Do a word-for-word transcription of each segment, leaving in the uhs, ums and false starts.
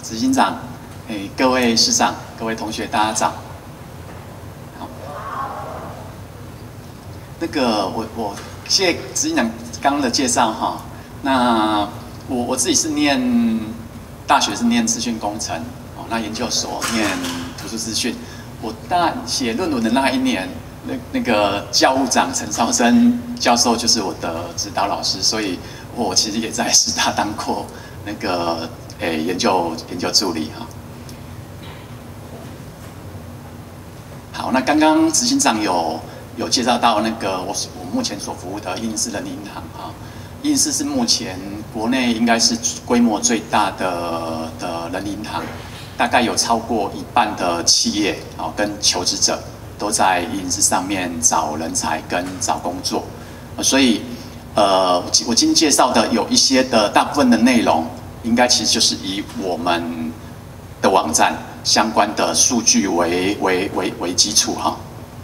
执行长，哎，各位师长、各位同学，大家早。好，那个我我谢谢执行长刚刚的介绍哈。那我我自己是念大学是念资讯工程，哦，那研究所念图书资讯。我大写论文的那一年，那那个教务长陈绍生教授就是我的指导老师，所以我其实也在师大当过那个。诶，研究研究助理哈。好，那刚刚执行长有有介绍到那个我我目前所服务的英式人银行哈，英式是目前国内应该是规模最大的的人银行，大概有超过一半的企业啊跟求职者都在英式上面找人才跟找工作，所以呃我今天介绍的有一些的大部分的内容。应该其实就是以我们的网站相关的数据为为为为基础哈。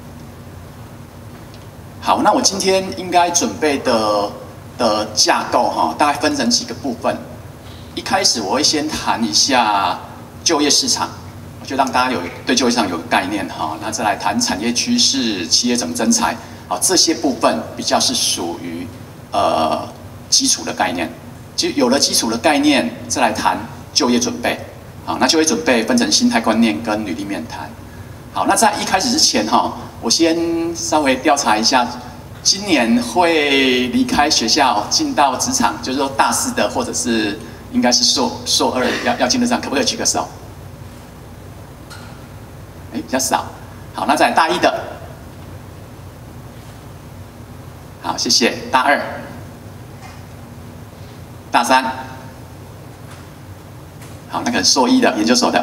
好，那我今天应该准备的的架构哈，大概分成几个部分。一开始我会先谈一下就业市场，就让大家有对就业市场有个概念哈。那再来谈产业趋势、企业怎么增才，好，这些部分比较是属于呃基础的概念。就有了基础的概念，再来谈就业准备。好，那就业准备分成心态观念跟履历面谈。好，那在一开始之前哈，我先稍微调查一下，今年会离开学校进到职场，就是说大四的或者是应该是硕硕二要要进得上，可不可以举个手？哎，比较少。好，那再来大一的。好，谢谢。大二。大三，好，那个硕一的研究所的，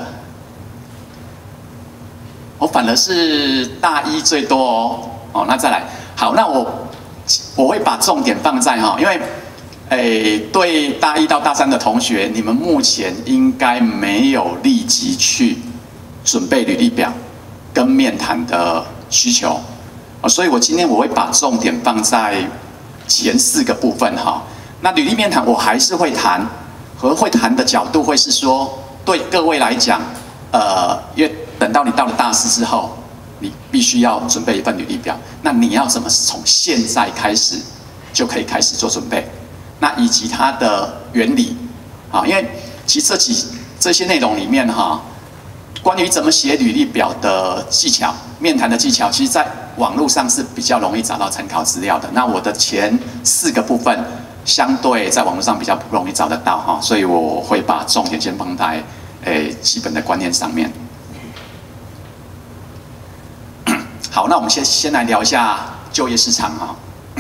我反而是大一最多哦。哦，那再来，好，那我我会把重点放在哈，因为，诶，对大一到大三的同学，你们目前应该没有立即去准备履历表跟面谈的需求，哦，所以我今天我会把重点放在前四个部分哈。那履历面谈我还是会谈，和会谈的角度会是说，对各位来讲，呃，因为等到你到了大四之后，你必须要准备一份履历表，那你要怎么从现在开始就可以开始做准备？那以及它的原理，啊，因为其实这几这些内容里面哈，关于怎么写履历表的技巧、面谈的技巧，其实在网络上是比较容易找到参考资料的。那我的前四个部分。相对在网络上比较不容易找得到哈，所以我会把重点先放在诶基本的观念上面。好，那我们先先来聊一下就业市场哈，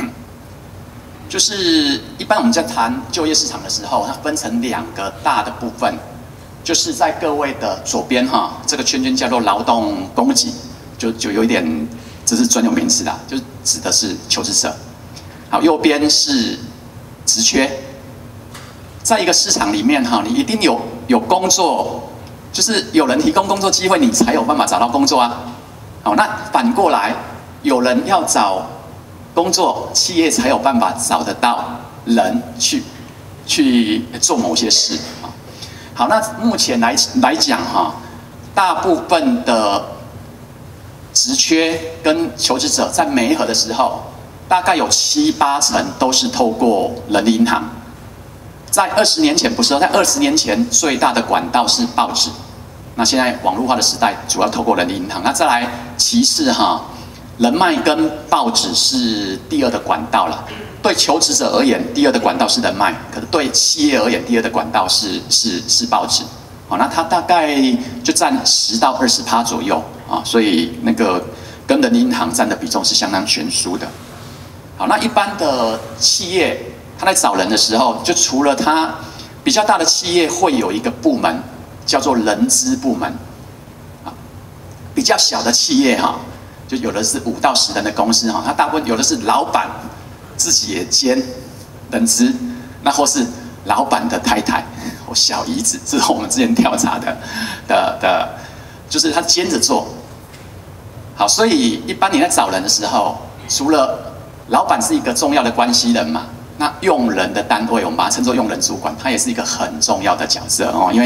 就是一般我们在谈就业市场的时候，它分成两个大的部分，就是在各位的左边哈，这个圈圈叫做劳动供给，就就有一点这是专有名词啦，就指的是求职者。好，右边是职缺，在一个市场里面哈，你一定有有工作，就是有人提供工作机会，你才有办法找到工作啊。好，那反过来，有人要找工作，企业才有办法找得到人去去做某些事啊。好，那目前来来讲哈，大部分的职缺跟求职者在媒合的时候。大概有七八成都是透过人力银行，在二十年前不是，在二十年前最大的管道是报纸，那现在网络化的时代，主要透过人力银行。那再来其次哈，人脉跟报纸是第二的管道了。对求职者而言，第二的管道是人脉，可是对企业而言，第二的管道是是是报纸。好，那它大概就占十到二十趴左右啊，所以那个跟人力银行占的比重是相当悬殊的。好，那一般的企业，他在找人的时候，就除了他比较大的企业会有一个部门叫做人资部门，啊，比较小的企业哈，就有的是五到十人的公司哈，它大部分有的是老板自己也兼人资，那或是老板的太太或小姨子，这是我们之前调查的的的，就是他兼着做。好，所以一般你在找人的时候，除了老板是一个重要的关系人嘛，那用人的单位我们把它称作用人主管，他也是一个很重要的角色哦，因为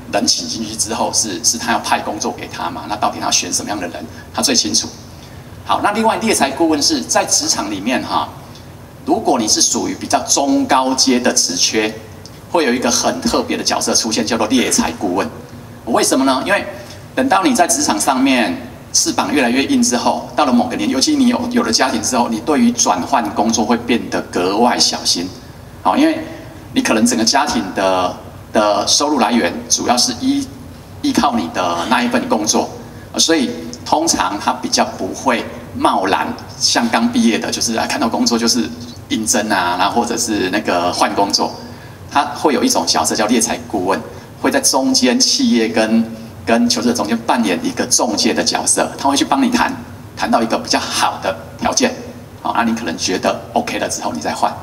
人请进去之后是是他要派工作给他嘛？那到底他要选什么样的人，他最清楚。好，那另外猎才顾问是在职场里面哈，如果你是属于比较中高阶的职缺，会有一个很特别的角色出现，叫做猎才顾问。为什么呢？因为等到你在职场上面翅膀越来越硬之后，到了某个年，尤其你有有了家庭之后，你对于转换工作会变得格外小心。好，因为你可能整个家庭的的收入来源主要是依依靠你的那一份工作，所以通常他比较不会贸然像刚毕业的，就是啊看到工作就是应征啊，然后或者是那个换工作，他会有一种角色叫猎才顾问，会在中间企业跟跟求职者中间扮演一个中介的角色，他会去帮你谈谈到一个比较好的条件，好，那你可能觉得 OK 了之后，你再换。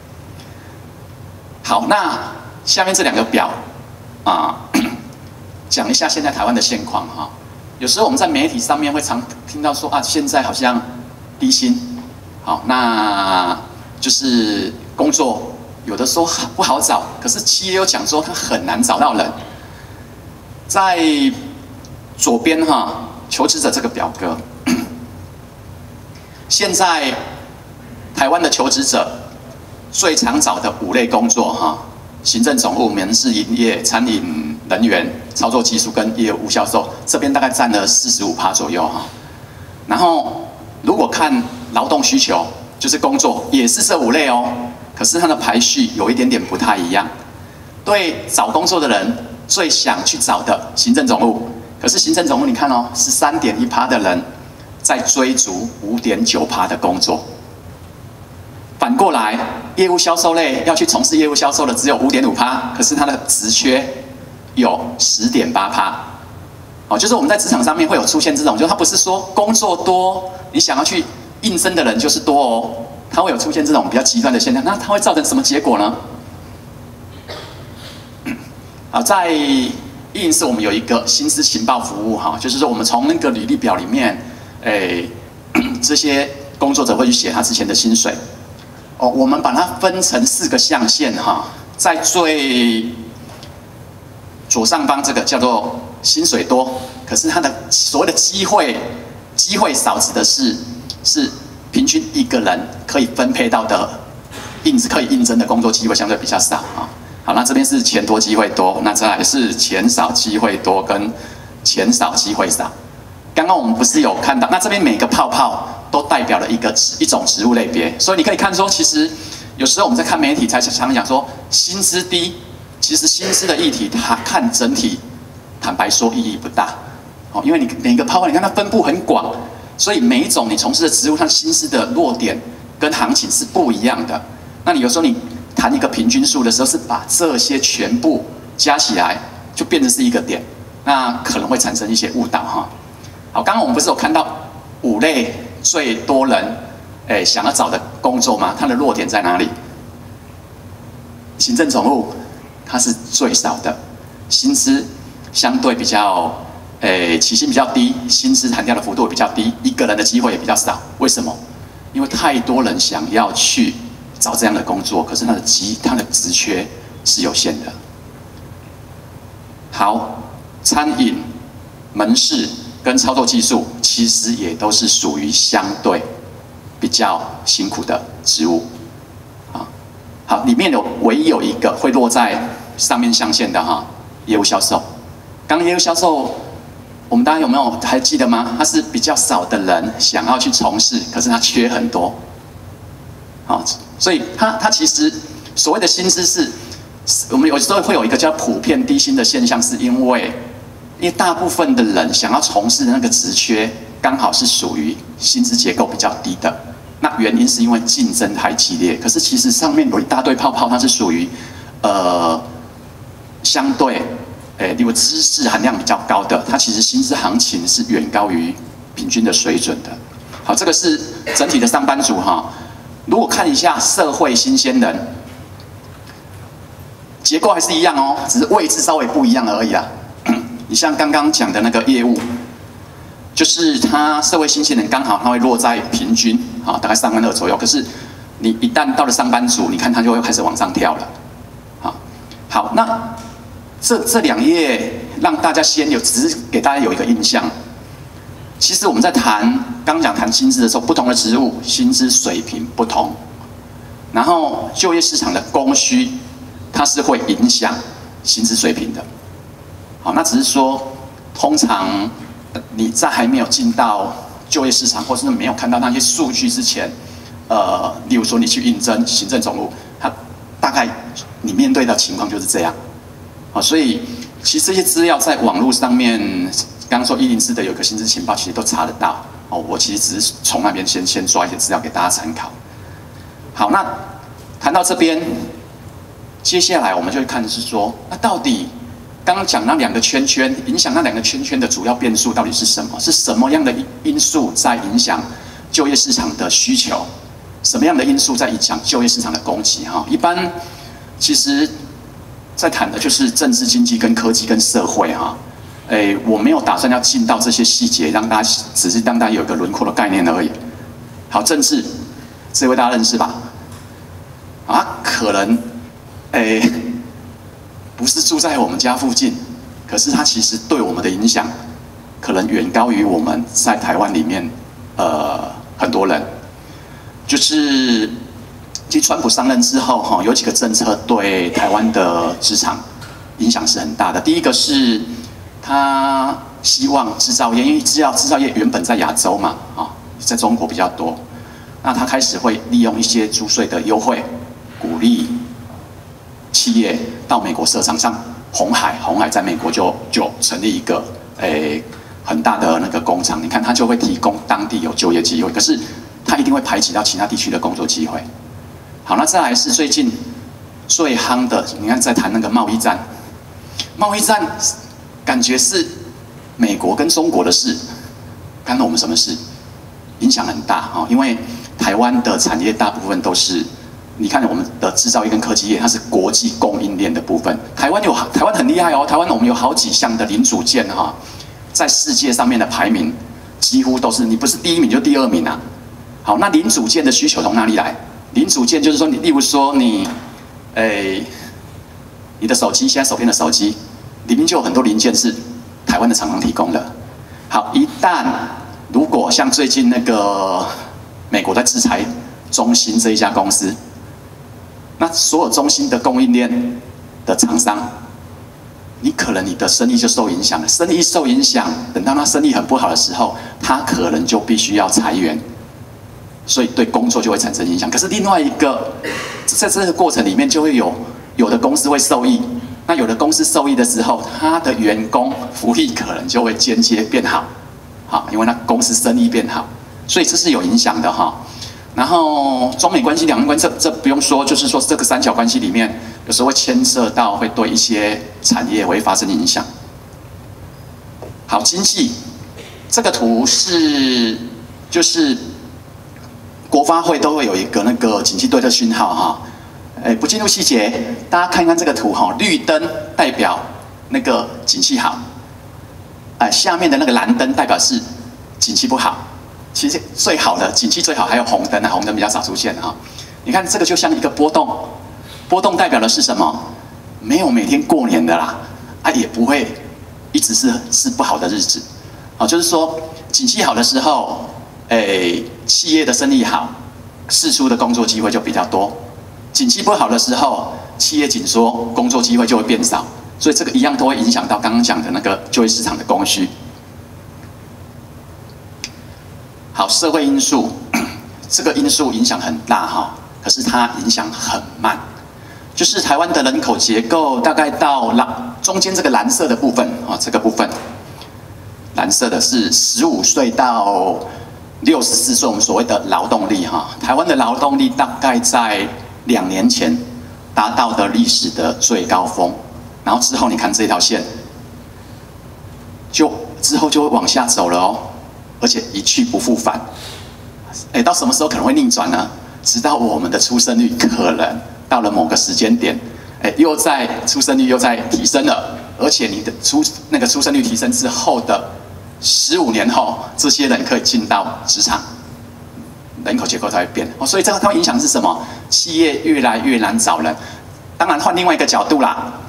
好，那下面这两个表啊，讲一下现在台湾的现况哈。有时候我们在媒体上面会常听到说啊，现在好像低薪，好，那就是工作有的时候不好找，可是企业又讲说它很难找到人。在左边哈，求职者这个表格，现在台湾的求职者最常找的五类工作哈，行政总务、门市营业、餐饮人员、操作技术跟业务销售，这边大概占了 百分之四十五 左右哈。然后如果看劳动需求，就是工作也是这五类哦，可是它的排序有一点点不太一样。对找工作的人最想去找的行政总务，可是行政总务你看哦， 十三点一 的人在追逐 五点九 的工作。反过来，业务销售类要去从事业务销售的只有 五点五 可是它的职缺有 十点八 哦，就是我们在职场上面会有出现这种，就是它不是说工作多，你想要去应征的人就是多哦，它会有出现这种比较极端的现象，那它会造成什么结果呢？啊，在一零四我们有一个薪资情报服务哈，就是说我们从那个履历表里面，诶，这些工作者会去写他之前的薪水。哦，我们把它分成四个象限哈，在最左上方这个叫做薪水多，可是它的所谓的机会机会少，指的是是平均一个人可以分配到的应可以应征的工作机会相对比较少啊。好，那这边是钱多机会多，那再来是钱少机会多跟钱少机会少。刚刚我们不是有看到，那这边每个泡泡都代表了一个一种职务类别，所以你可以看说，其实有时候我们在看媒体才常讲说薪资低，其实薪资的议题它看整体，坦白说意义不大，哦，因为你每个泡泡你看它分布很广，所以每一种你从事的职务，它薪资的落点跟行情是不一样的。那你有时候你谈一个平均数的时候，是把这些全部加起来，就变成是一个点，那可能会产生一些误导哈。好，刚刚我们不是有看到五类最多人诶想要找的工作吗？它的弱点在哪里？行政总务它是最少的，薪资相对比较诶起薪比较低，薪资弹跳的幅度比较低，一个人的机会也比较少。为什么？因为太多人想要去找这样的工作，可是它的职它的职缺是有限的。好，餐饮、门市跟操作技术其实也都是属于相对比较辛苦的职务，啊，好，里面有唯一有一个会落在上面象限的哈，业务销售。刚刚业务销售，我们大家有没有还记得吗？它是比较少的人想要去从事，可是它缺很多，好，所以它它其实所谓的薪资是，我们有时候会有一个叫普遍低薪的现象，是因为。因为大部分的人想要从事的那个职缺，刚好是属于薪资结构比较低的。那原因是因为竞争太激烈。可是其实上面有一大堆泡泡，它是属于呃相对，诶，例如知识含量比较高的，它其实薪资行情是远高于平均的水准的。好，这个是整体的上班族哈。如果看一下社会新鲜人，结构还是一样哦，只是位置稍微不一样而已啦。你像刚刚讲的那个业务，就是他社会新鲜人刚好他会落在平均啊，大概三万二左右。可是你一旦到了上班族，你看他就会开始往上跳了。好，好，那这这两页让大家先有，只是给大家有一个印象。其实我们在谈刚讲谈薪资的时候，不同的职务薪资水平不同，然后就业市场的供需，它是会影响薪资水平的。好，那只是说，通常你在还没有进到就业市场，或是没有看到那些数据之前，呃，例如说你去应征行政总务，它大概你面对的情况就是这样。好，所以其实这些资料在网络上面，刚刚说一零四的有一个薪资情报，其实都查得到。哦，我其实只是从那边先先抓一些资料给大家参考。好，那谈到这边，接下来我们就会看的是说，那到底刚刚讲那两个圈圈，影响那两个圈圈的主要变数到底是什么？是什么样的因素在影响就业市场的需求？什么样的因素在影响就业市场的供给？哈，一般其实在谈的就是政治、经济、跟科技、跟社会哈。诶，我没有打算要进到这些细节，让大家只是让大家有一个轮廓的概念而已。好，政治，这位大家认识吧？啊，可能，诶，不是住在我们家附近，可是它其实对我们的影响，可能远高于我们在台湾里面，呃，很多人。就是，其实川普上任之后，哈，有几个政策对台湾的职场影响是很大的。第一个是，他希望制造业，因为制造制造业原本在亚洲嘛，啊，在中国比较多，那他开始会利用一些租税的优惠，鼓励企业到美国设厂，像鸿海，鸿海在美国就就成立一个诶很大的那个工厂，你看他就会提供当地有就业机会，可是他一定会排挤到其他地区的工作机会。好，那再来是最近最夯的，你看在谈那个贸易战，贸易战。感觉是美国跟中国的事，干了我们什么事？影响很大啊！因为台湾的产业大部分都是，你看我们的制造业跟科技业，它是国际供应链的部分。台湾有台湾很厉害哦，台湾我们有好几项的零组件哈，在世界上面的排名几乎都是，你不是第一名就第二名啊。好，那零组件的需求从哪里来？零组件就是说你，例如说你，诶，你的手机现在手边的手机。里面就有很多零件是台湾的厂商提供的。好，一旦如果像最近那个美国在制裁中芯这一家公司，那所有中芯的供应链的厂商，你可能你的生意就受影响了。生意受影响，等到他生意很不好的时候，他可能就必须要裁员，所以对工作就会产生影响。可是另外一个，在这个过程里面就会有有的公司会受益。那有的公司受益的时候，他的员工福利可能就会间接变好，好，因为那公司生意变好，所以这是有影响的哈。然后中美关系、两岸关系，这这不用说，就是说这个三角关系里面，有时候会牵涉到会对一些产业会发生影响。好，经济这个图是就是国发会都会有一个那个景气对策讯号哈。哎，不进入细节，大家看看这个图哈，绿灯代表那个景气好，哎，下面的那个蓝灯代表是景气不好。其实最好的景气最好还有红灯啊，红灯比较少出现哈。你看这个就像一个波动，波动代表的是什么？没有每天过年的啦，啊，也不会一直是是不好的日子，啊，就是说景气好的时候，哎，企业的生意好，释出的工作机会就比较多。景气不好的时候，企业紧缩，工作机会就会变少，所以这个一样都会影响到刚刚讲的那个就业市场的供需。好，社会因素，这个因素影响很大哈，可是它影响很慢。就是台湾的人口结构大概到蓝中间这个蓝色的部分啊，这个部分，蓝色的是十五岁到六十四岁，我们所谓的劳动力哈。台湾的劳动力大概在两年前达到的历史的最高峰，然后之后你看这条线，就之后就会往下走了哦，而且一去不复返。哎，到什么时候可能会逆转呢？直到我们的出生率可能到了某个时间点，哎，又在出生率又在提升了，而且你的出那个出生率提升之后的十五年后，这些人可以进到职场。人口结构才会变，哦，所以这个它会影响是什么？企业越来越难找人。当然，换另外一个角度啦，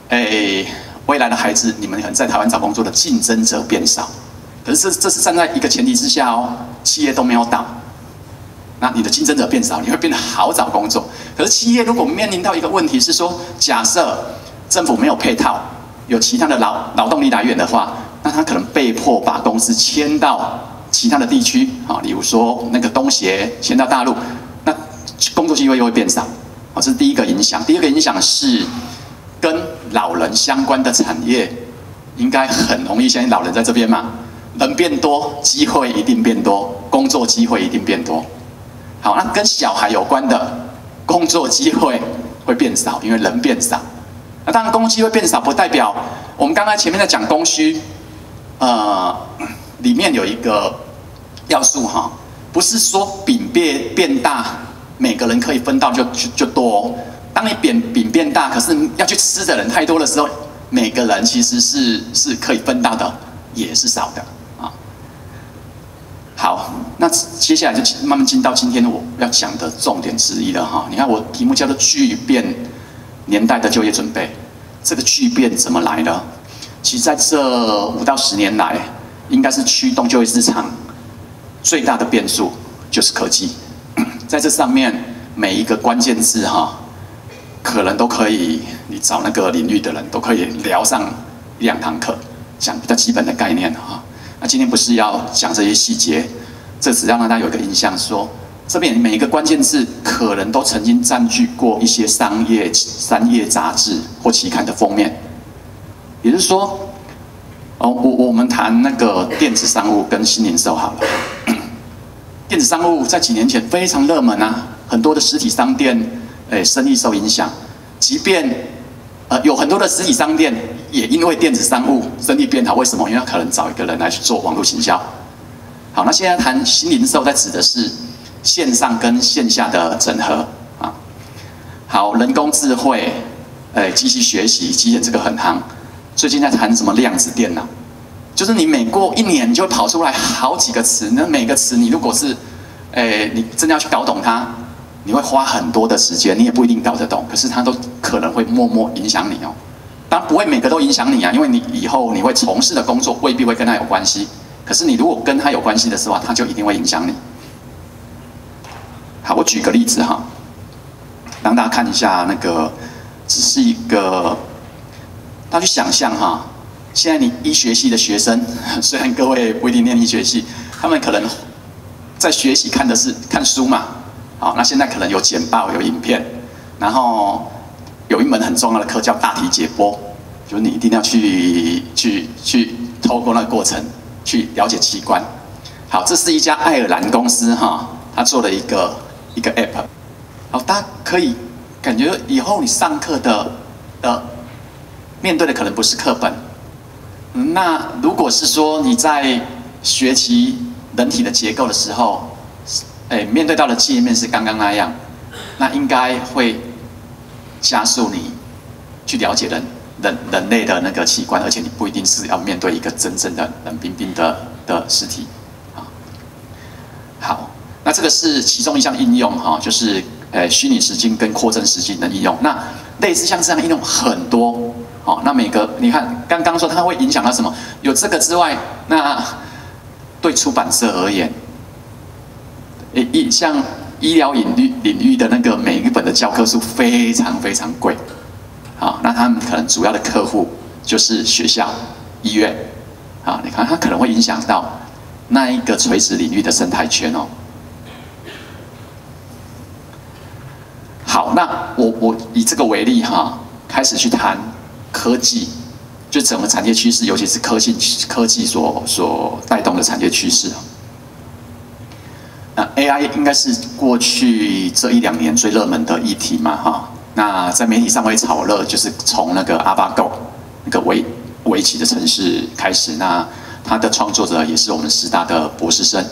哎，未来的孩子，你们可能在台湾找工作的竞争者变少。可是这这是站在一个前提之下哦，企业都没有倒，那你的竞争者变少，你会变得好找工作。可是企业如果面临到一个问题是说，假设政府没有配套，有其他的劳劳动力来源的话，那他可能被迫把公司迁到其他的地区啊，例如说那个东协迁到大陆，那工作机会又会变少。好，这是第一个影响。第二个影响是跟老人相关的产业，应该很容易。现在老人在这边嘛。人变多，机会一定变多，工作机会一定变多。好，那跟小孩有关的工作机会会变少，因为人变少。那当然，工作机会变少，不代表我们刚才前面在讲供需，呃，里面有一个要素哈，不是说饼变变大，每个人可以分到就就就多哦。当你饼饼变大，可是要去吃的人太多的时候，每个人其实是是可以分到的，也是少的。好，那接下来就慢慢进到今天我要讲的重点之一了哈。你看我题目叫做巨变年代的就业准备，这个巨变怎么来的？其实在这五到十年来，应该是驱动就业市场最大的变数就是科技。在这上面每一个关键字哈，可能都可以，你找那个领域的人都可以聊上一两堂课，讲比较基本的概念哈。那今天不是要讲这些细节，这只要让大家有一个印象说，这边每一个关键字可能都曾经占据过一些商业商业杂志或期刊的封面。也就是说，哦，我我们谈那个电子商务跟新零售好了。电子商务在几年前非常热门啊，很多的实体商店，诶，生意受影响，即便。呃，有很多的实体商店也因为电子商务生意变好，为什么？因为他可能找一个人来去做网络行销。好，那现在谈新零售，在指的是线上跟线下的整合啊。好，人工智慧，呃，机器学习，机器这个很夯。最近在谈什么量子电脑，就是你每过一年就会跑出来好几个词，那每个词你如果是，诶，你真的要去搞懂它。你会花很多的时间，你也不一定搞得懂，可是它都可能会默默影响你哦。当然不会每个都影响你啊，因为你以后你会从事的工作未必会跟它有关系。可是你如果跟它有关系的时候，它就一定会影响你。好，我举个例子哈，让大家看一下那个，只是一个，大家去想象哈，现在你医学系的学生，虽然各位不一定念医学系，他们可能在学习看的是看书嘛。好，那现在可能有简报、有影片，然后有一门很重要的课叫大体解剖，就是你一定要去去去透过那个过程去了解器官。好，这是一家爱尔兰公司哈，他做了一个一个 app。好，大家可以感觉以后你上课的的面对的可能不是课本，那如果是说你在学习人体的结构的时候。哎，面对到的界面是刚刚那样，那应该会加速你去了解人人人类的那个器官，而且你不一定是要面对一个真正的冷冰冰的的尸体啊。好，那这个是其中一项应用哈，就是呃虚拟实境跟扩增实境的应用。那类似像这样应用很多，好，那每个你看刚刚说它会影响到什么？有这个之外，那对出版社而言。诶，像医疗领域领域的那个每一本的教科书非常非常贵，好，那他们可能主要的客户就是学校、医院，好，你看它可能会影响到那一个垂直领域的生态圈哦。好，那我我以这个为例哈，开始去谈科技，就整个产业趋势，尤其是科技科技所所带动的产业趋势。那 A I 应该是过去这一两年最热门的议题嘛，哈。那在媒体上会炒热，就是从那个 AlphaGo 那个围围棋的程式开始。那它的创作者也是我们师大的博士生。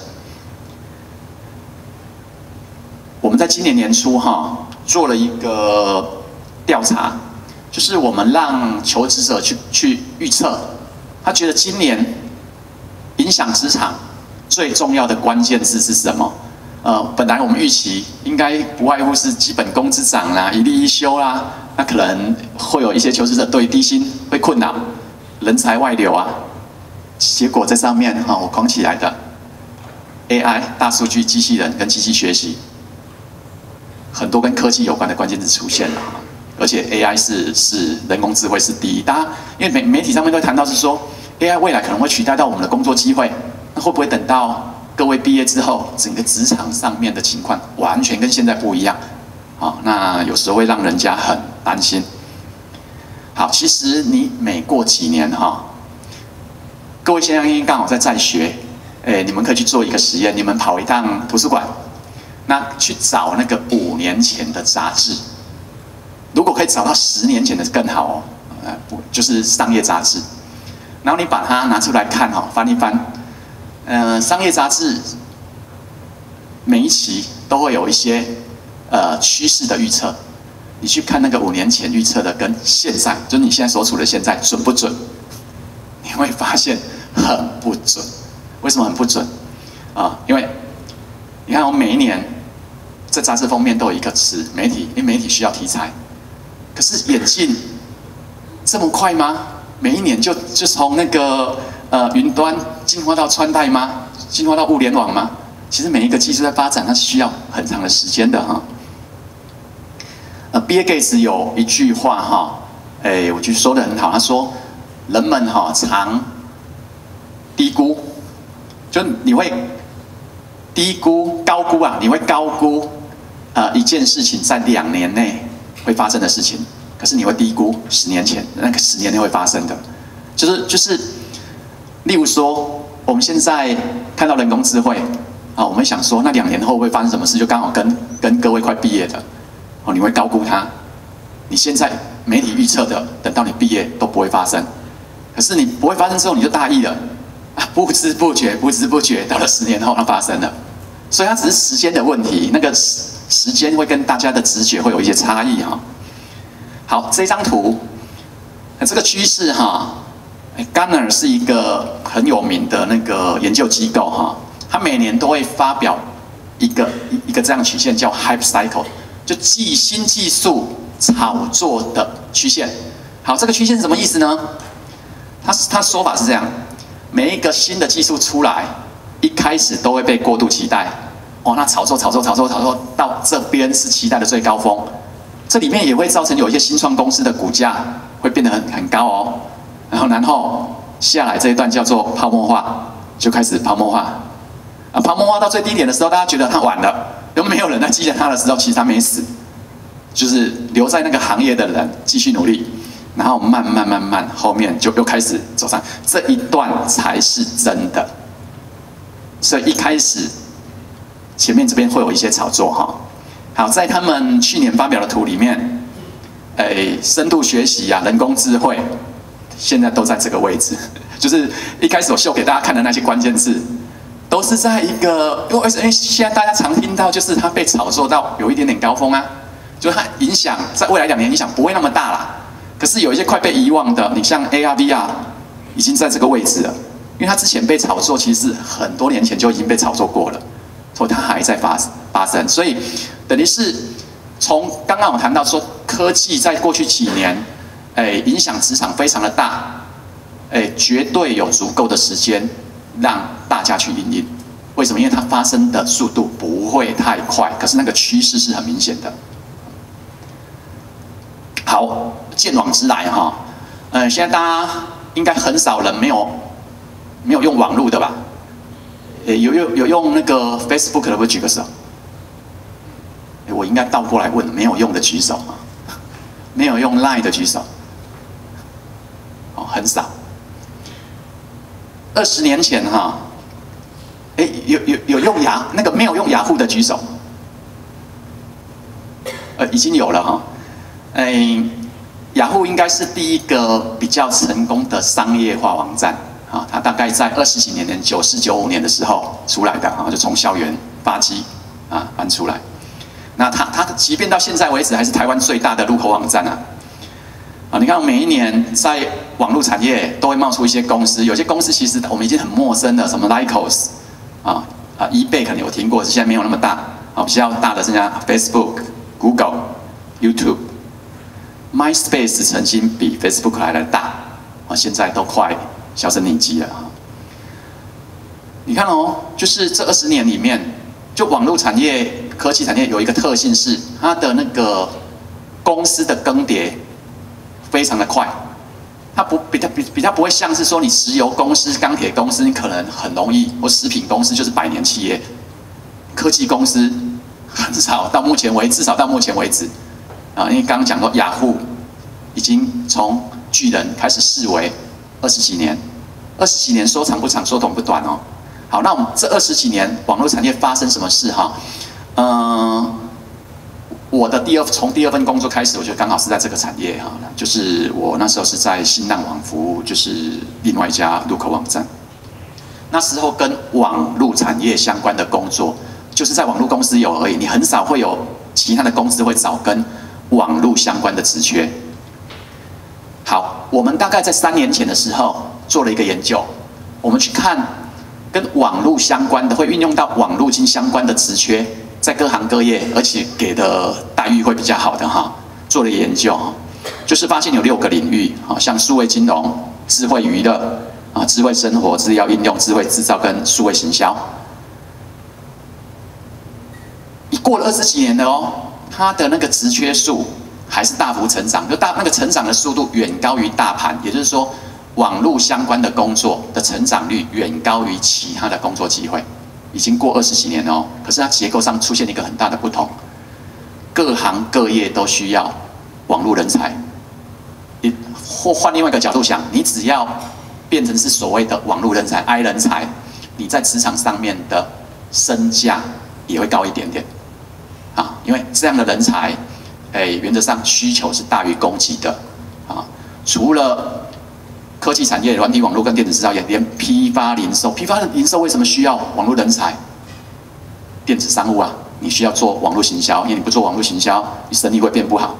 我们在今年年初哈做了一个调查，就是我们让求职者去去预测，他觉得今年影响职场最重要的关键字是什么？ 呃，本来我们预期应该不外乎是基本工资涨啦、一例一休啦，那可能会有一些求职者对低薪会困扰，人才外流啊。结果在上面哈、哦，我框起来的 A I、大数据、机器人跟机器学习，很多跟科技有关的关键字出现了。而且 A I 是是人工智慧是第一，大家因为媒媒体上面都会谈到是说 A I 未来可能会取代到我们的工作机会，那会不会等到各位毕业之后，整个职场上面的情况完全跟现在不一样？好，那有时候会让人家很担心。好，其实你每过几年哈，各位现在因为刚好在在学，哎，你们可以去做一个实验，你们跑一趟图书馆，那去找那个五年前的杂志。如果可以找到十年前的更好哦，呃，不就是商业杂志，然后你把它拿出来看哈，翻一翻，呃，商业杂志每一期都会有一些呃趋势的预测，你去看那个五年前预测的跟现在，就是你现在所处的现在准不准？你会发现很不准。为什么很不准？啊，因为你看我每一年这杂志封面都有一个词，媒体，因为媒体需要题材。可是演进这么快吗？每一年就就从那个呃云端进化到穿戴吗？进化到物联网吗？其实每一个技术在发展，它是需要很长的时间的哈。呃 ，Bill Gates 有一句话哈，哎，我觉得说得很好，他说人们哈常低估，就你会低估、高估啊，你会高估呃一件事情在两年内会发生的事情，可是你会低估十年前那个十年内会发生的，就是就是，例如说我们现在看到人工智慧啊，我们想说那两年后会发生什么事，就刚好跟跟各位快毕业的哦，你会高估它，你现在媒体预测的，等到你毕业都不会发生，可是你不会发生之后你就大意了啊，不知不觉不知不觉到了十年后它发生了，所以它只是时间的问题，那个时时间会跟大家的直觉会有一些差异哈。好，这张图，这个趋势哈 ，Gartner 是一个很有名的那个研究机构哈，它每年都会发表一个一一个这样的曲线叫 Hype Cycle， 就技新技术炒作的曲线。好，这个曲线是什么意思呢？它它说法是这样，每一个新的技术出来，一开始都会被过度期待。哦，那炒作、炒作、炒作、炒作到这边是期待的最高峰，这里面也会造成有一些新创公司的股价会变得很很高哦，然后然后下来这一段叫做泡沫化，就开始泡沫化，啊，泡沫化到最低点的时候，大家觉得它完了，又没有人在记得它的时候，其实它没死，就是留在那个行业的人继续努力，然后慢慢慢慢后面就又开始走上这一段才是真的，所以一开始。前面这边会有一些炒作哈，好，在他们去年发表的图里面，诶，深度学习啊，人工智慧，现在都在这个位置，就是一开始我秀给大家看的那些关键字，都是在一个，因为因为现在大家常听到就是它被炒作到有一点点高峰啊，就是它影响在未来两年影响不会那么大啦，可是有一些快被遗忘的，你像 A R V R 已经在这个位置了，因为它之前被炒作，其实很多年前就已经被炒作过了。所以它还在发发生，所以等于是从刚刚我谈到说，科技在过去几年，诶，影响职场非常的大，诶，绝对有足够的时间让大家去因应。为什么？因为它发生的速度不会太快，可是那个趋势是很明显的。好，见往之来哈，呃，现在大家应该很少人没有没有用网络的吧？诶，有有有用那个 Facebook 的，会举个手。我应该倒过来问，没有用的举手啊，没有用 Line 的举手。哦，很少。二十年前哈，哎，有有有用雅那个没有用雅虎的举手。呃，已经有了哈。哎，雅虎应该是第一个比较成功的商业化网站。啊，它大概在二十几年前，九四九五年的时候出来的啊，就从校园发迹啊搬出来。那它它即便到现在为止，还是台湾最大的入口网站啊。啊，你看每一年在网络产业都会冒出一些公司，有些公司其实我们已经很陌生的，什么 Lycos 啊， 啊 ，eBay 可能有听过，现在没有那么大，啊，比较大的剩下 Facebook、Google、YouTube。MySpace 曾经比 Facebook 来的大，啊，现在都快销声匿迹了哈。你看哦，就是这二十年里面，就网络产业、科技产业有一个特性是，它的那个公司的更迭非常的快，它不比较比比较不会像是说你石油公司、钢铁公司，你可能很容易，或食品公司就是百年企业，科技公司很少，到目前为止，至少到目前为止。啊，因为刚刚讲过，雅虎已经从巨人开始视为二十几年，二十几年说长不长，说短不短哦。好，那我们这二十几年网络产业发生什么事哈？嗯、呃，我的第二从第二份工作开始，我就刚好是在这个产业哈，就是我那时候是在新浪网服务，就是另外一家入口网站。那时候跟网络产业相关的工作，就是在网络公司有而已，你很少会有其他的公司会找跟网络相关的职缺。好，我们大概在三年前的时候做了一个研究，我们去看跟网络相关的，会运用到网络金相关的职缺，在各行各业，而且给的待遇会比较好的哈，做了研究，就是发现有六个领域，啊，像数位金融、智慧娱乐、啊，智慧生活、资料应用、智慧制造跟数位行销。一过了二十几年了哦。它的那个职缺数还是大幅成长，就大那个成长的速度远高于大盘，也就是说，网络相关的工作的成长率远高于其他的工作机会。已经过二十几年了哦，可是它结构上出现一个很大的不同，各行各业都需要网络人才。你或换另外一个角度想，你只要变成是所谓的网络人才 I 人才，你在职场上面的身价也会高一点点。啊，因为这样的人才，哎，原则上需求是大于供给的，啊，除了科技产业、软体网络跟电子制造业，连批发零售，批发零售为什么需要网络人才？电子商务啊，你需要做网络行销，因为你不做网络行销，你生意会变不好。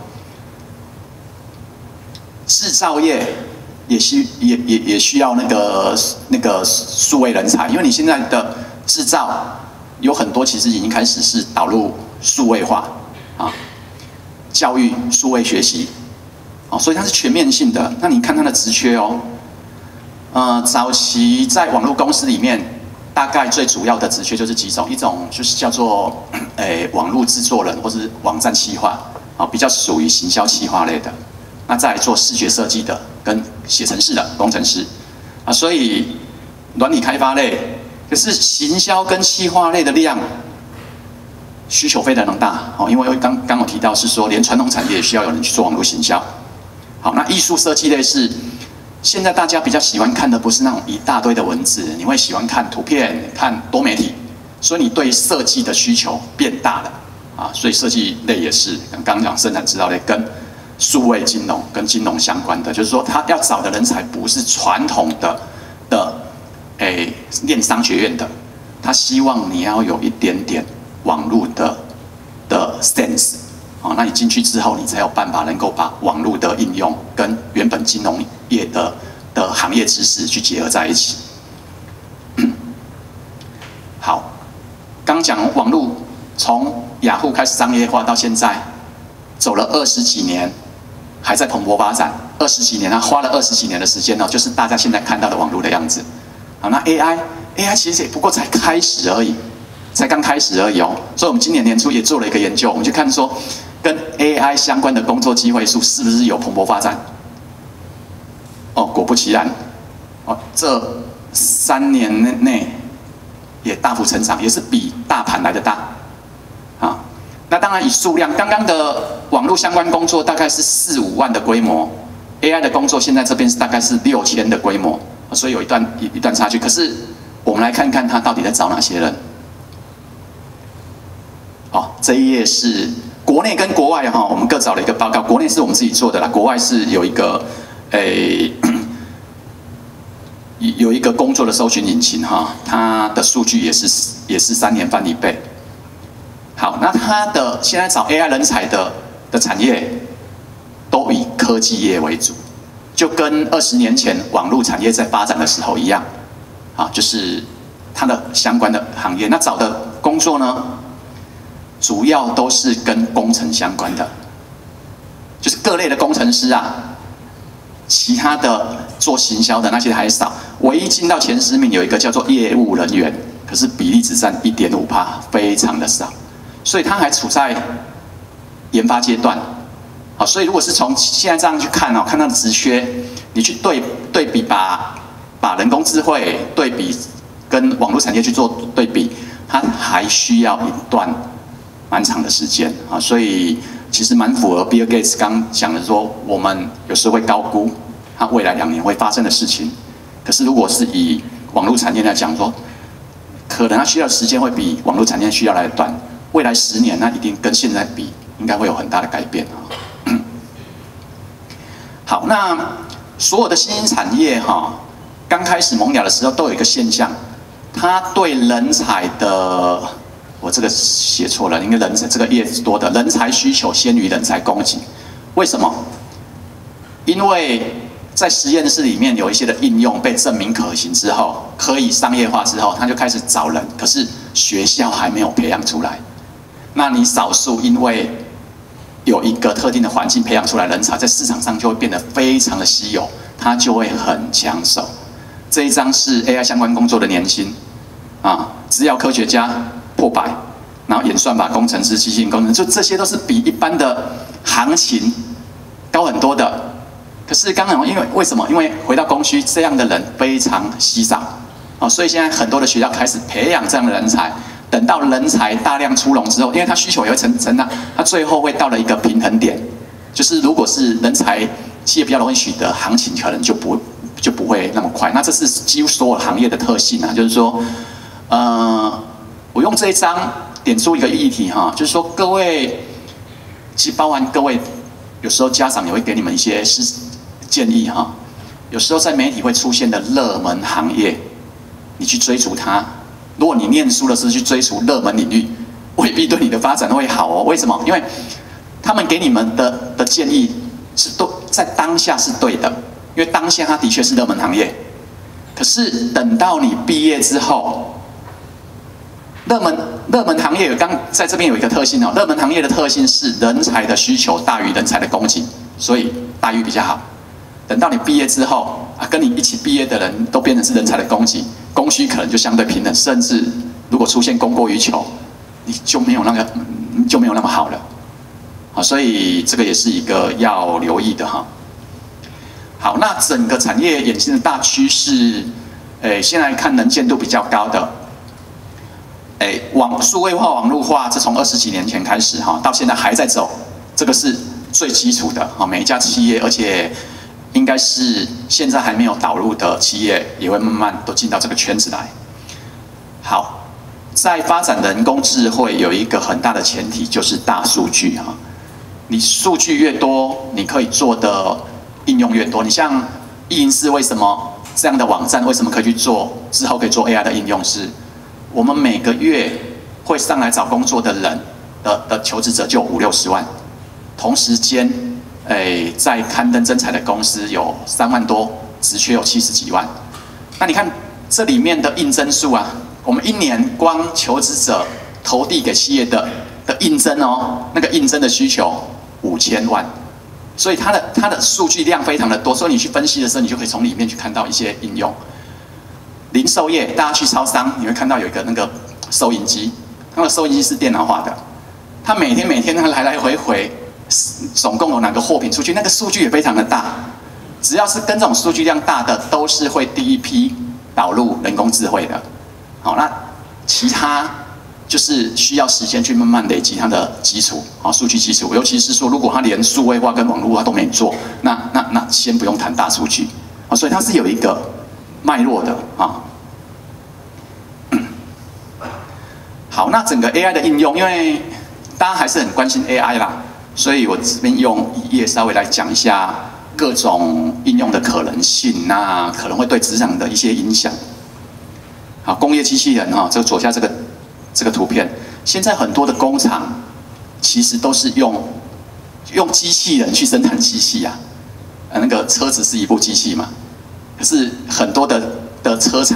制造业也需也也也需要那个那个数位人才，因为你现在的制造有很多其实已经开始是导入数位化啊，教育数位学习，哦，所以它是全面性的。那你看它的职缺哦，呃，早期在网络公司里面，大概最主要的职缺就是几种，一种就是叫做诶网络制作人或是网站企划，啊，比较属于行销企划类的。那再来做视觉设计的跟写程式的工程师，啊，所以软体开发类，可是行销跟企划类的量需求非常的大，哦，因为刚刚有提到是说，连传统产业也需要有人去做网络行销。好，那艺术设计类是现在大家比较喜欢看的，不是那种一大堆的文字，你会喜欢看图片、看多媒体，所以你对设计的需求变大了啊，所以设计类也是刚刚讲生产制造类跟数位金融跟金融相关的，就是说他要找的人才不是传统的的诶念商学院的，他希望你要有一点点网络的的 sense 啊，那你进去之后，你才有办法能够把网络的应用跟原本金融业的的行业知识去结合在一起。好，刚讲网络从雅虎开始商业化到现在，走了二十几年。还在蓬勃发展，二十几年，它花了二十几年的时间呢，就是大家现在看到的网络的样子。好，那 A I，A I 其实也不过才开始而已，才刚开始而已哦。所以我们今年年初也做了一个研究，我们去看说，跟 A I 相关的工作机会数是不是有蓬勃发展？哦，果不其然，哦，这三年内也大幅成长，也是比大盘来的大，啊。那当然以数量，刚刚的网络相关工作大概是四五万的规模 ，A I 的工作现在这边是大概是六千的规模，所以有一段一一段差距。可是我们来看看他到底在找哪些人。哦，这一页是国内跟国外哈，我们各找了一个报告。国内是我们自己做的啦，国外是有一个诶。有一个工作的搜寻引擎哈，它的数据也是也是三年翻一倍。好，那它的现在找 A I 人才的的产业，都以科技业为主，就跟二十年前网络产业在发展的时候一样，啊，就是它的相关的行业。那找的工作呢，主要都是跟工程相关的，就是各类的工程师啊。其他的做行销的那些还少，唯一进到前十名有一个叫做业务人员，可是比例只占 百分之一点五， 非常的少，所以它还处在研发阶段。好，所以如果是从现在这样去看哦，看到的职缺，你去对对比把把人工智慧对比跟网络产业去做对比，它还需要一段蛮长的时间啊，所以其实蛮符合 Bill Gates 刚讲的说，我们有时候会高估它未来两年会发生的事情。可是如果是以网络产业来讲说，可能它需要的时间会比网络产业需要来的短。未来十年，那一定跟现在比，应该会有很大的改变啊。好，那所有的新兴产业哈，刚开始萌芽的时候都有一个现象，它对人才的，我这个写错了，应该人才这个页子多的，人才需求先于人才供给。为什么？因为在实验室里面有一些的应用被证明可行之后，可以商业化之后，他就开始找人，可是学校还没有培养出来。那你少数因为有一个特定的环境培养出来人才，在市场上就会变得非常的稀有，它就会很抢手。这一张是 A I 相关工作的年薪啊，资料科学家破百，然后演算法工程师、机器人工程师，就这些都是比一般的行情高很多的。可是刚好因为为什么？因为回到供需，这样的人非常稀少啊，所以现在很多的学校开始培养这样的人才。等到人才大量出笼之后，因为它需求也会成成长，它最后会到了一个平衡点，就是如果是人才企业比较容易取得，行情可能就不就不会那么快。那这是几乎所有行业的特性啊，就是说，呃，我用这一张点出一个议题哈，就是说各位，其实包含各位，有时候家长也会给你们一些是建议哈，有时候在媒体会出现的热门行业，你去追逐它。如果你念书的时候去追逐热门领域，未必对你的发展会好哦。为什么？因为他们给你们的的建议是都在当下是对的，因为当下它的确是热门行业。可是等到你毕业之后，热门热门行业有刚在这边有一个特性哦，热门行业的特性是人才的需求大于人才的供给，所以待遇比较好。等到你毕业之后啊，跟你一起毕业的人都变成是人才的供给。供需可能就相对平等，甚至如果出现供过于求，你就没有那个就没有那么好了，好，所以这个也是一个要留意的哈。好，那整个产业演进的大趋势，诶，现在看能见度比较高的，诶，网数位化、网络化，这从二十几年前开始哈，到现在还在走，这个是最基础的哈，每一家企业，而且。应该是现在还没有导入的企业，也会慢慢都进到这个圈子来。好，在发展人工智慧有一个很大的前提，就是大数据哈。你数据越多，你可以做的应用越多。你像一零四为什么这样的网站为什么可以去做？之后可以做 A I 的应用是，我们每个月会上来找工作的人的的求职者就有五六十万，同时间。诶，在刊登征才的公司有三万多，职缺有七十几万。那你看这里面的应征数啊，我们一年光求职者投递给企业的的应征哦，那个应征的需求五千万，所以它的它的数据量非常的多，所以你去分析的时候，你就可以从里面去看到一些应用。零售业，大家去超商，你会看到有一个那个收银机，那个收银机是电脑化的，它每天每天那个来来回回。总共有哪个货品出去？那个数据也非常的大，只要是跟这种数据量大的，都是会第一批导入人工智慧的。好，那其他就是需要时间去慢慢累积它的基础，啊，数据基础。尤其是说，如果它连数位化跟网络化都没做，那那那先不用谈大数据，啊，所以它是有一个脉络的啊。好，那整个 A I 的应用，因为大家还是很关心 A I 啦。所以我这边用一页稍微来讲一下各种应用的可能性，那可能会对职场的一些影响。好，工业机器人哈，这个左下这个这个图片，现在很多的工厂其实都是用用机器人去生产机器啊，呃，那个车子是一部机器嘛，可是很多的的车厂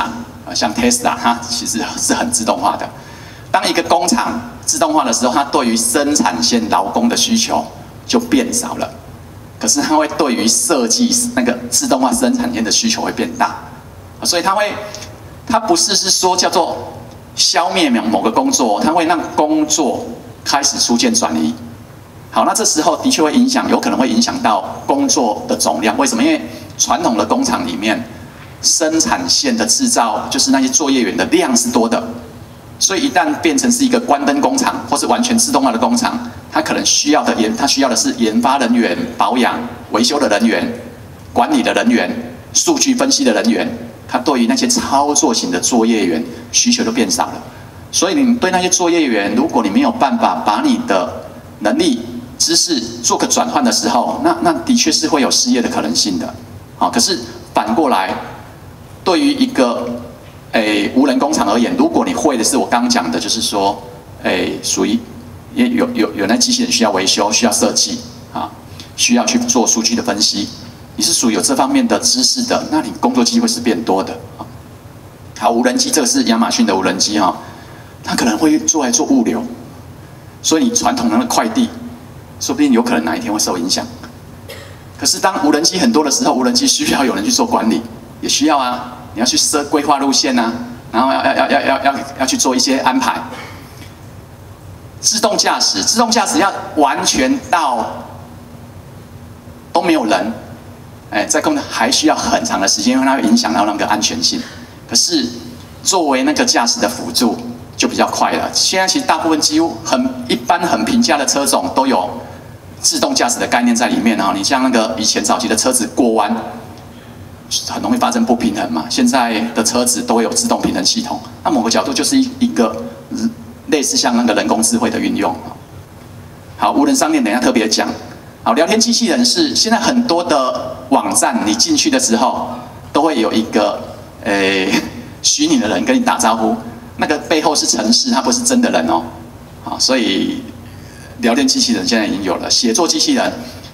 呃，像 Tesla， 它其实是很自动化的。当一个工厂自动化的时候，它对于生产线劳工的需求就变少了，可是它会对于设计那个自动化生产线的需求会变大，所以它会，它不是是说叫做消灭某个工作，它会让工作开始出现转移。好，那这时候的确会影响，有可能会影响到工作的总量。为什么？因为传统的工厂里面，生产线的制造就是那些作业员的量是多的，所以一旦变成是一个关灯工厂或是完全自动化的工厂，它可能需要的研，它需要的是研发人员、保养、维修的人员、管理的人员、数据分析的人员。它对于那些操作型的作业员需求都变少了。所以你对那些作业员，如果你没有办法把你的能力、知识做个转换的时候，那那的确是会有失业的可能性的。好，可是反过来，对于一个诶无人工厂而言，如果你会的是我刚刚讲的，就是说，诶属于也有有有那机器人需要维修、需要设计啊，需要去做数据的分析，你是属于有这方面的知识的，那你工作机会是变多的。好，无人机这个是亚马逊的无人机哈，它可能会做来做物流，所以你传统的快递。说不定有可能哪一天会受影响。可是当无人机很多的时候，无人机需要有人去做管理，也需要啊，你要去设规划路线啊，然后要要要要要要要去做一些安排。自动驾驶，自动驾驶要完全到都没有人，哎，在工还需要很长的时间，因为它会影响到那个安全性。可是作为那个驾驶的辅助，就比较快了。现在其实大部分几乎很一般、很平价的车种都有自动驾驶的概念在里面啊。你像那个以前早期的车子过弯，很容易发生不平衡嘛。现在的车子都会有自动平衡系统，那某个角度就是一一个类似像那个人工智慧的运用。好，无人商店等一下特别讲。好，聊天机器人是现在很多的网站，你进去的时候都会有一个诶虚拟的人跟你打招呼。那个背后是程式，它不是真的人哦，好，所以聊天机器人现在已经有了，写作机器人、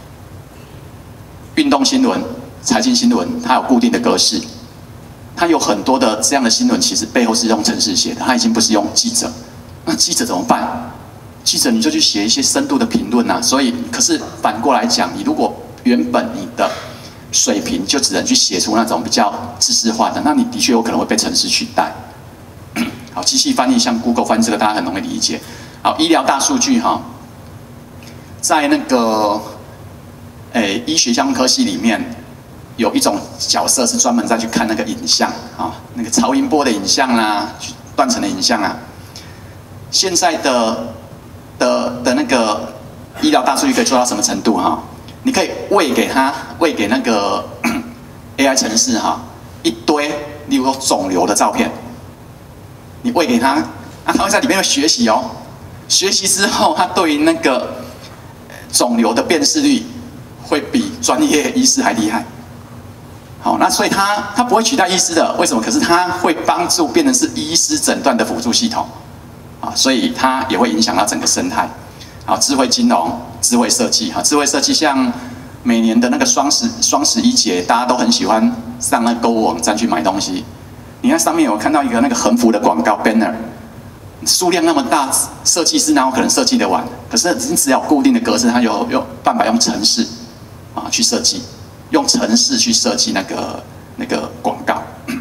运动新闻、财经新闻，它有固定的格式，它有很多的这样的新闻，其实背后是用程式写的，它已经不是用记者。那记者怎么办？记者你就去写一些深度的评论啊。所以，可是反过来讲，你如果原本你的水平就只能去写出那种比较知识化的，那你的确有可能会被程式取代。好，机器翻译像 Google 翻译这个大家很容易理解。好，医疗大数据哈，在那个诶医学相关科系里面，有一种角色是专门在去看那个影像啊，那个超音波的影像啦，断层的影像啊。现在的的的那个医疗大数据可以做到什么程度哈？你可以喂给他，喂给那个 A I 程式哈，一堆例如说肿瘤的照片。你喂给他，啊，他会在里面学习哦。学习之后，他对于那个肿瘤的辨识率会比专业医师还厉害。好，那所以他他不会取代医师的，为什么？可是他会帮助变成是医师诊断的辅助系统，啊，所以它也会影响到整个生态。好，智慧金融、智慧设计，哈，智慧设计像每年的那个双十双十一节，大家都很喜欢上那个购物网站去买东西。你看上面有看到一个那个横幅的广告 banner， 数量那么大，设计师哪有可能设计得完？可是你只要有固定的格式，它有有办法用程式啊去设计，用程式去设计那个那个广告。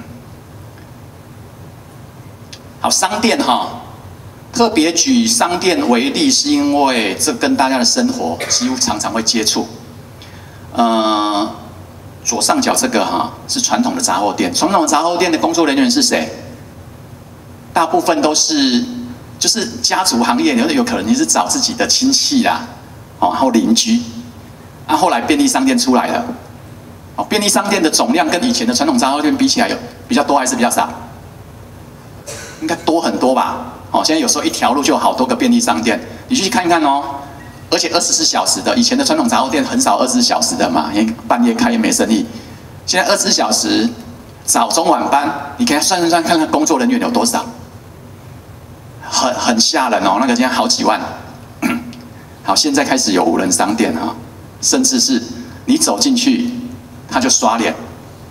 好，商店哈，特别举商店为例，是因为这跟大家的生活几乎常常会接触。呃。左上角这个哈是传统的杂货店，传统的杂货店的工作人员是谁？大部分都是就是家族行业，有有可能你是找自己的亲戚啦，哦，然后邻居。啊，后来便利商店出来了，哦，便利商店的总量跟以前的传统杂货店比起来，有比较多还是比较少？应该多很多吧？哦，现在有时候一条路就有好多个便利商店，你去看看哦。而且二十四小时的，以前的传统杂货店很少二十四小时的嘛，因为半夜开也没生意。现在二十四小时，早中晚班，你可以算算算，看看工作人员有多少，很很吓人哦。那个现在好几万。好，现在开始有无人商店啊，甚至是你走进去，他就刷脸，啊，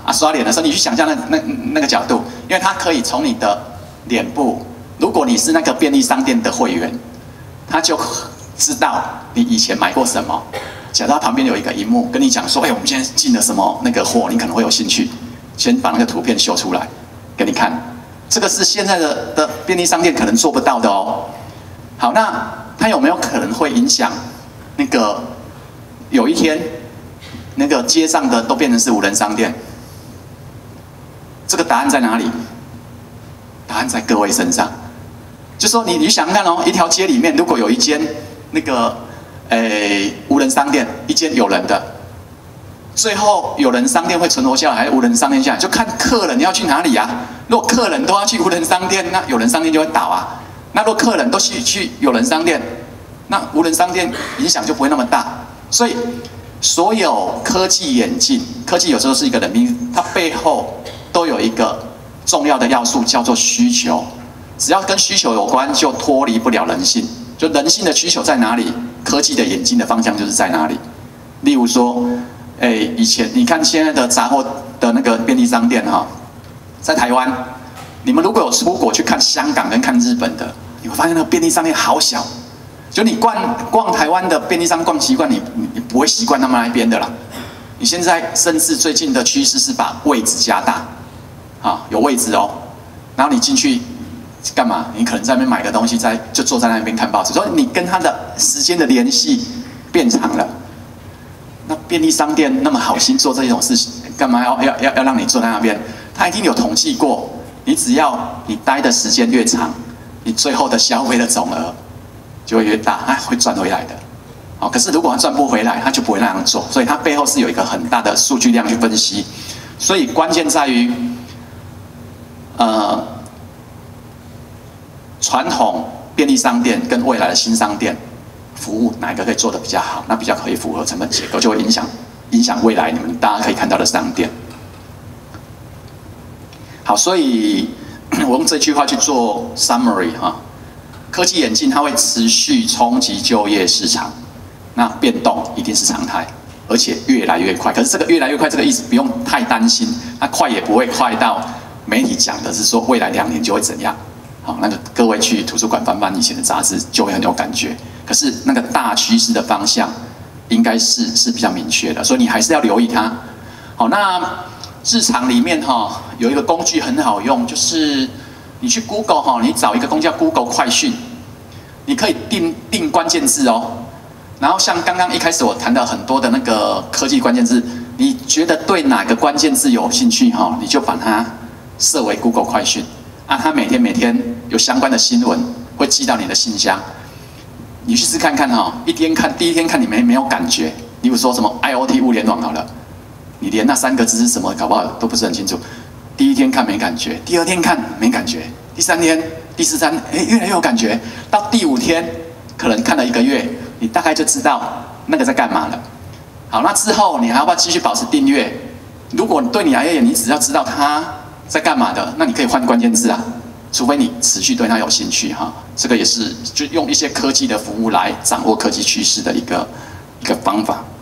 啊，刷脸的时候，你去想象那那那个角度，因为它可以从你的脸部，如果你是那个便利商店的会员，他就知道你以前买过什么。假如他旁边有一个荧幕跟你讲说，哎，我们现在进了什么那个货，你可能会有兴趣，先把那个图片秀出来给你看。这个是现在的的便利商店可能做不到的哦。好，那它有没有可能会影响那个有一天那个街上的都变成是无人商店？这个答案在哪里？答案在各位身上。就说你你想看哦，一条街里面如果有一间那个诶无人商店，一间有人的，最后有人商店会存活下来，还是无人商店下来，就看客人要去哪里啊。如果客人都要去无人商店，那有人商店就会倒啊。那如果客人都去去有人商店，那无人商店影响就不会那么大。所以所有科技演进，科技有时候是一个人命，它背后都有一个重要的要素叫做需求。只要跟需求有关，就脱离不了人性。就人性的需求在哪里，科技的演进的方向就是在哪里。例如说，诶，以前你看现在的杂货的那个便利商店哈，在台湾，你们如果有出国去看香港跟看日本的，你会发现那个便利商店好小。就你逛逛台湾的便利商店逛习惯，你你你不会习惯他们那边的啦。你现在甚至最近的趋势是把位置加大，啊，有位置哦，然后你进去。干嘛？你可能在那边买个东西，在就坐在那边看报纸，所以你跟他的时间的联系变长了。那便利商店那么好心做这种事情，干嘛要要要要让你坐在那边？他一定有统计过，你只要你待的时间越长，你最后的消费的总额就会越大，它会赚回来的。好，可是如果他赚不回来，他就不会那样做，所以它背后是有一个很大的数据量去分析。所以关键在于，呃。传统便利商店跟未来的新商店服务哪一个可以做得比较好？那比较可以符合成本结构，就会影响影响未来你们大家可以看到的商店。好，所以我用这句话去做 summary 哈，科技演进它会持续冲击就业市场，那变动一定是常态，而且越来越快。可是这个越来越快这个意思不用太担心，它快也不会快到媒体讲的是说未来两年就会怎样。好，那个各位去图书馆翻翻以前的杂志，就会很有感觉。可是那个大趋势的方向，应该是是比较明确的，所以你还是要留意它。好，那日常里面哈有一个工具很好用，就是你去 Google 哈，你找一个工具叫 Google 快讯，你可以定定关键字哦。然后像刚刚一开始我谈到很多的那个科技关键字，你觉得对哪个关键字有兴趣哈，你就把它设为 Google 快讯。啊，他每天每天有相关的新闻会寄到你的信箱，你去试看看哈。一天看，第一天看你没没有感觉，例如说什么 I O T 物联网好了，你连那三个字是什么搞不好都不是很清楚。第一天看没感觉，第二天看没感觉，第三天、第四天哎越来越有感觉，到第五天可能看了一个月，你大概就知道那个在干嘛了。好，那之后你还要不要继续保持订阅？如果对你而言，你只要知道它在干嘛的，那你可以换关键字啊，除非你持续对它有兴趣哈。这个也是就用一些科技的服务来掌握科技趋势的一个一个方法。